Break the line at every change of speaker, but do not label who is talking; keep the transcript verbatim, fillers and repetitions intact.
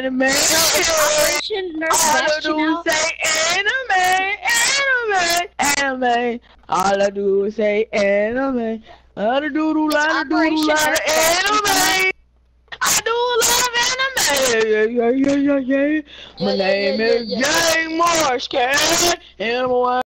anime.
Operation Nurse
All I
Bastion
do
now?
is say anime, anime, anime. All I do is say anime. La da doodle, la da doodle, la da anime. I do a lot of anime. Yeah, yeah, yeah, yeah, yeah. My
Yeah, yeah,
name
yeah,
is
yeah, yeah.
Jay Marsh, cat. Animal